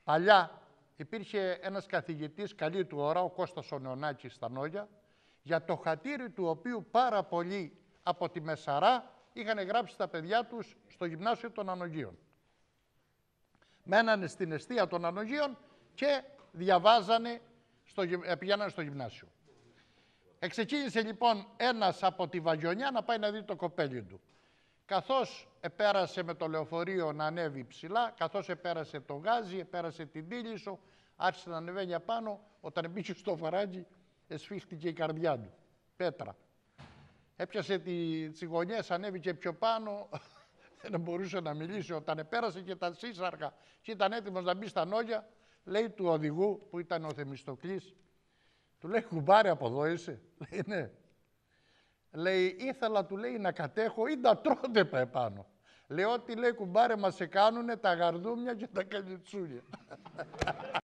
Παλιά υπήρχε ένας καθηγητής καλή του ώρα, ο Κώστας ο Νεωνάκης στα Νόγια, για το χατήρι του οποίου πάρα πολλοί από τη Μεσαρά είχαν γράψει τα παιδιά τους στο γυμνάσιο των Ανογείων. Μένανε στην εστία των Ανογείων και διαβάζανε, πηγαίνανε στο γυμνάσιο. Εξεκίνησε λοιπόν ένας από τη Βαγιονιά να πάει να δει το κοπέλι του. Καθώς επέρασε με το λεωφορείο να ανέβει ψηλά, καθώς επέρασε το Γάζι, επέρασε την Τίλισσο, άρχισε να ανεβαίνει απάνω, όταν μπήκε στο φαράγγι, εσφίχτηκε η καρδιά του. Πέτρα. Έπιασε τις γωνιές, ανέβηκε πιο πάνω, δεν μπορούσε να μιλήσει. Όταν επέρασε και τα σύσσαρκα και ήταν έτοιμος να μπει στα Νόγια, λέει του οδηγού, που ήταν ο Θεμιστοκλής, του λέει, κουμπάρε από εδώ είσαι. Λέει, ναι. Λέει, ήθελα, του λέει, να κατέχω ή να τρώτε επάνω. Λέει, ό,τι λέει, κουμπάρε μας σε κάνουνε τα γαρδούμια και τα καλιτσούλια.